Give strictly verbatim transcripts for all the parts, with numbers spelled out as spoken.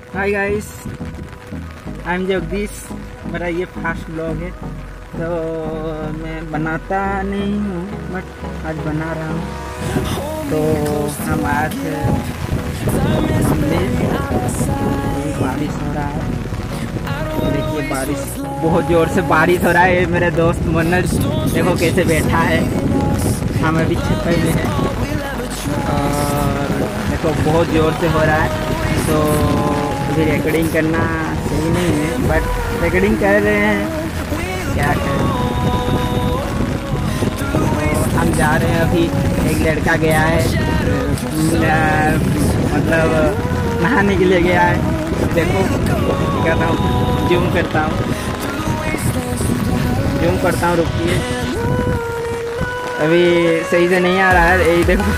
Hi guys, I am Jagdish. मेरा ये first blog है, तो मैं बनाता नहीं हूँ बट आज बना रहा हूँ। तो हम आज बारिश हो रहा है, देखिए बारिश, बहुत ज़ोर से बारिश हो रहा है। मेरे दोस्त मनोज देखो कैसे बैठा है, हम अभी छत में है और देखो बहुत ज़ोर से हो रहा है। तो अभी रिकॉर्डिंग करना सही नहीं है बट रिकॉर्डिंग कर रहे हैं, क्या करें। तो हम जा रहे हैं, अभी एक लड़का गया है, मतलब नहाने के लिए गया है। देखो करता हूँ, जूम करता हूँ जूम करता हूँ रुकिए, अभी सही से नहीं आ रहा है। यही देखो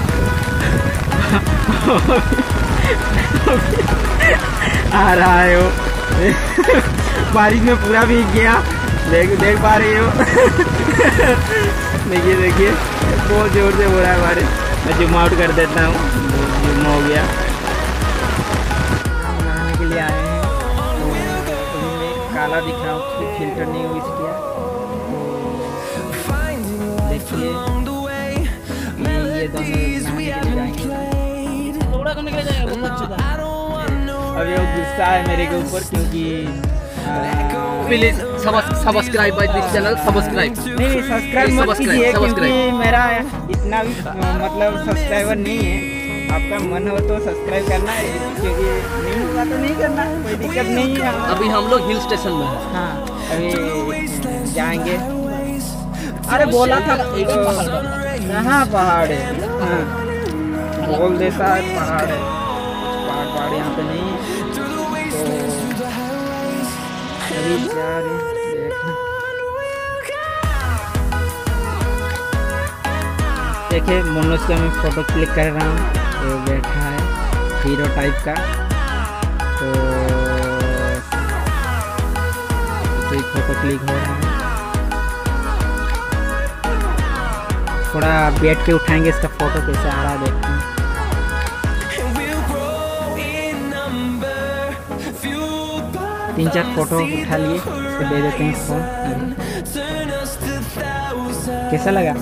आ रहा है वो बारिश में पूरा भीग गया, देख देख पा रही हो देखिए देखिए बहुत जोर से हो रहा है बारिश। मैं जूम आउट कर देता हूँ, जूम हो गया। नहाने के लिए आए हैं, तो मैं काला दिख रहा हूँ, फिल्टर नहीं यूज किया। तो देखिए ये दोनों नहाने के लिए जाएंगे, थोड़ा करने के लिए जाएंगे। अभी वो गुस्सा है मेरे के ऊपर क्योंकि please subscribe by this channel, subscribe नहीं सब्सक्राइब मत कीजिए क्योंकि मेरा इतना भी मतलब सब्सक्राइबर नहीं है। आपका मन हो तो सब्सक्राइब करना है, क्योंकि नहीं होगा तो नहीं करना, कोई दिक्कत नहीं है। अभी हम लोग हिल स्टेशन में हैं। हाँ अभी जाएंगे। अरे बोला था कहाँ पहाड़ है, हाँ बोल देता है पहाड़ है, पहाड़ पहाड़ यहाँ पे नहीं है। तो अभी जा रहे देखना, देखिए मनोज का मैं फोटो क्लिक कर रहा हूँ, तो बैठा है हीरो टाइप का। तो कोई फोटो क्लिक हो रहा है, थोड़ा बैठ के उठाएंगे इसका फोटो कैसे आ रहा है देखते हैं। तीन चार फोटो उठा लिए, इसको दे देते हैं फोन। कैसा लगा?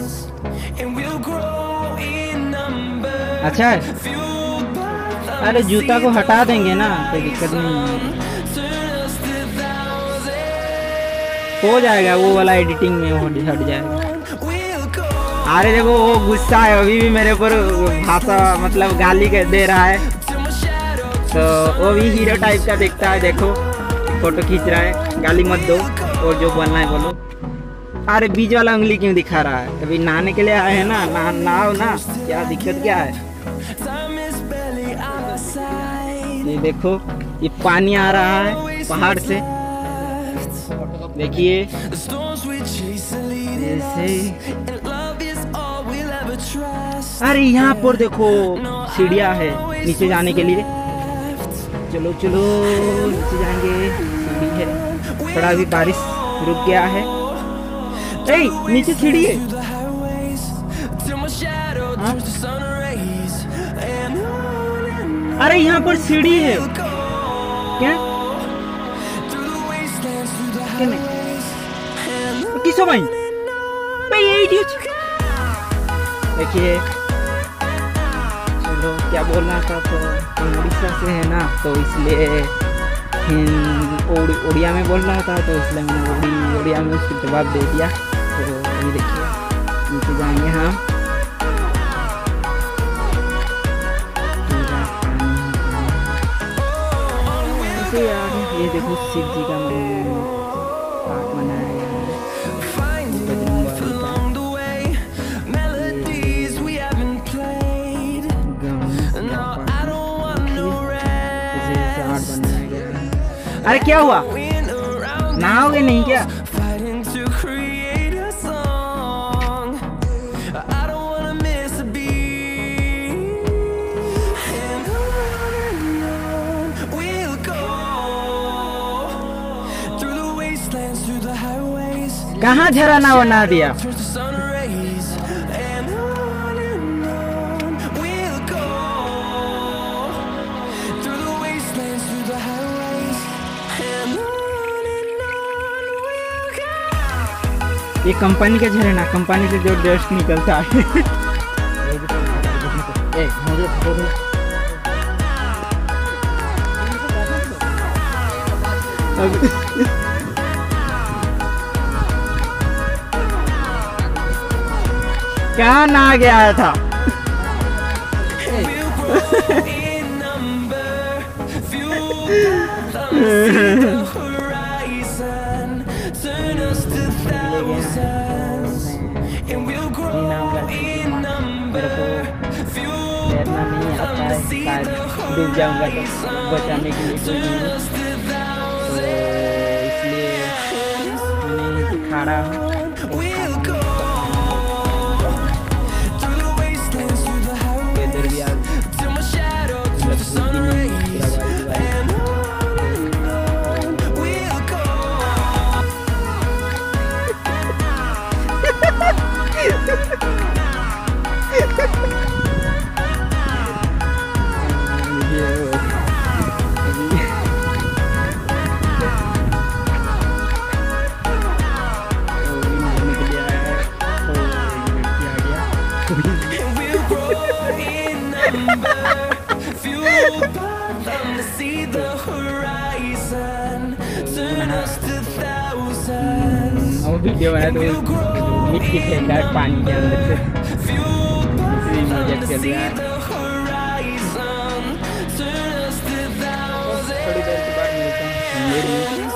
अच्छा है। अरे जूता को हटा देंगे ना, कोई दिक्कत नहीं है, हो जाएगा वो वाला एडिटिंग में, वो हट जाएगा। अरे देखो वो गुस्सा है, अभी भी मेरे ऊपर भाषा मतलब गाली दे रहा है। तो वो भी हीरो टाइप का दिखता है, देखो फोटो खींच रहा है, गाली मत दो और जो बोलना है बोलो। अरे बीच वाला उंगली क्यों दिखा रहा है? अभी नहाने के लिए आए हैं ना, ना नहाओ ना, क्या दिक्कत क्या है? ये देखो ये पानी आ रहा है पहाड़ से, देखिए ऐसे। अरे यहाँ पर देखो सीढ़ियाँ है नीचे जाने के लिए, चलो चलो नीचे जाएंगे, सीढ़ी है। थोड़ा अभी बारिश रुक गया है, ए नीचे सीढ़ी है। हाँ? अरे यहाँ पर सीढ़ी है क्या? क्या नहीं? किसो भाई भाई ये इडियट। देखिए चलो क्या बोलना था, तो हम उड़ीसा से है ना, तो इसलिए उड़िया में बोल रहा था, तो इसलिए मैंने उड़ी उड़िया में उसको जवाब दे दिया। तो अभी देखिए नीचे जाएंगे हम, ऐसे यार। ये देखो शिव जी का पार्क बनाया गया है, अरे क्या हुआ, नहाओगे नहीं क्या? कहाँ झरना बना दिया? ये कंपनी के झरे ना, कंपनी से जो डस्ट निकलता है। ए मुझे फोटो क्या ना गया था। तैरना नहीं आता है, शायद डूब जाऊंगा तो बचाने के लिए कोई नहीं, तो इसलिए मैंने खड़ा हूँ। इधर भी आ वीडियो बना तो मिट्टी फेंक रहा है पानी के अंदर से, इसलिए मजा चल रहा है। थोड़ी देर के बाद मिलते हैं।